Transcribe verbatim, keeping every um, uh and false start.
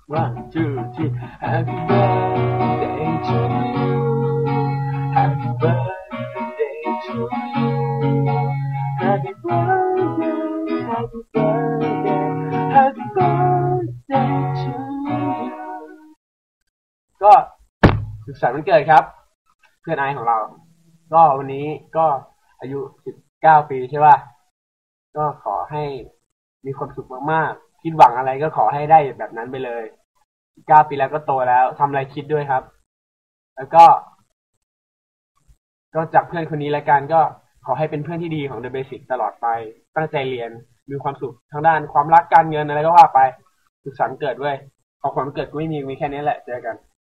one two three Happy birthday to you Happy birthday to you Happy birthday Happy birthday Happy birthday to you ก็สุขสันต์วันเกิดครับเพื่อนไอของเราก็วันนี้ก็อายุสิบเก้าปีใช่ป่ะก็ขอให้มีความสุขมากๆคิดหวังอะไรก็ขอให้ได้แบบนั้นไปเลยสิบเก้าปีแล้วก็โตแล้วทำอะไรคิดด้วยครับแล้วก็ก็จากเพื่อนคนนี้ละกันก็ขอให้เป็นเพื่อนที่ดีของ The Basic ตลอดไปตั้งใจเรียนมีความสุขทางด้านความรักการเงินอะไรก็ว่าไปสุขสันต์เกิดเว้ยของขวัญวันเกิดกูไม่มีมีแค่นี้แหละเจอกัน